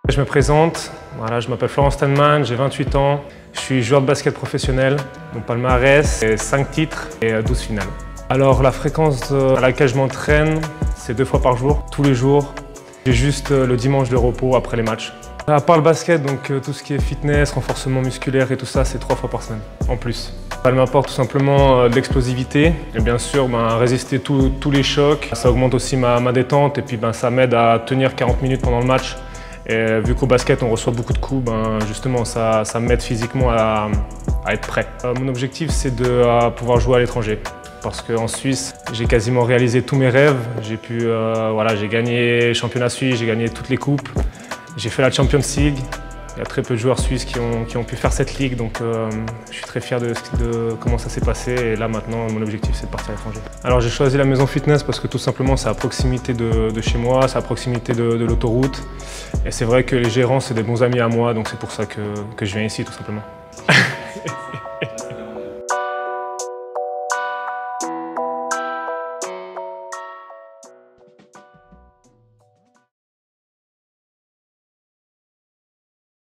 Je me présente, voilà, je m'appelle Florent Stanman, j'ai 28 ans, je suis joueur de basket professionnel. Mon palmarès, c'est 5 titres et 12 finales. Alors la fréquence à laquelle je m'entraîne, c'est 2 fois par jour, tous les jours. J'ai juste le dimanche de repos après les matchs. À part le basket, donc tout ce qui est fitness, renforcement musculaire et tout ça, c'est 3 fois par semaine, en plus. Elle m'apporte tout simplement de l'explosivité et bien sûr résister tous les chocs. Ça augmente aussi ma détente et puis ça m'aide à tenir 40 minutes pendant le match. Et vu qu'au basket on reçoit beaucoup de coups, justement ça m'aide physiquement à être prêt. Mon objectif c'est de pouvoir jouer à l'étranger. Parce qu'en Suisse, j'ai quasiment réalisé tous mes rêves. J'ai gagné le championnat suisse, j'ai gagné toutes les coupes. J'ai fait la Champions League. Il y a très peu de joueurs suisses qui ont pu faire cette ligue, donc je suis très fier de comment ça s'est passé. Et là maintenant, mon objectif c'est de partir à l'étranger. Alors j'ai choisi la maison fitness parce que tout simplement c'est à proximité de chez moi, c'est à proximité de l'autoroute. Et c'est vrai que les gérants c'est des bons amis à moi, donc c'est pour ça que je viens ici tout simplement.